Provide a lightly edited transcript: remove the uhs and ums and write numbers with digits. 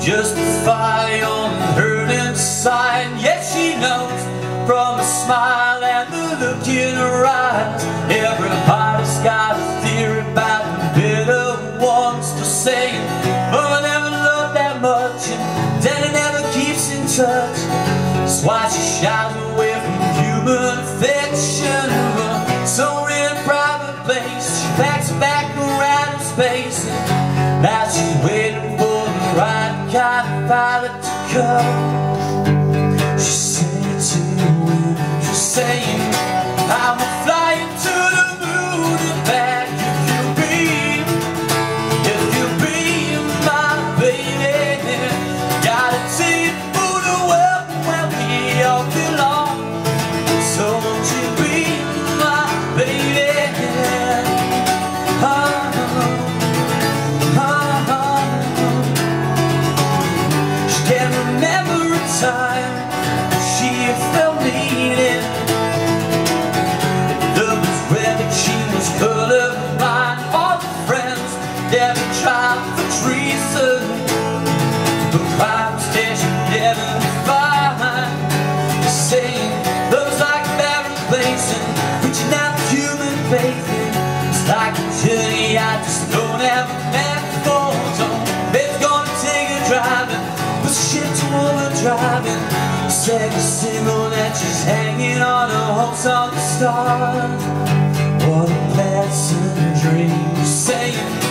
just a fire on her inside. Yes, she knows from the smile and the look in her eyes. Everybody's got a theory about the bitter ones to say, oh, I never loved that much, and Daddy never keeps in touch. That's why she shies away from human affection. Somewhere in a private place, she packs back around in space, and now she's waiting for the right kind of pilot to come. She's saying to him, she's saying, I'm flying to the moon and back. If you'll be my baby, gotta take it for the world where we all belong. So won't you be my baby? She can't remember a time she felt needed. Love was red and she was colorblind. All the friends never tried for treason, but crimes that she never find. Saying love's like a barren place and reaching out to human faith. It's like a journey I just don't have a map for. It's gonna take a driving, but shit to overdriving. Second single that she's hanging on her hopes on the stars. What a pleasant dream, saying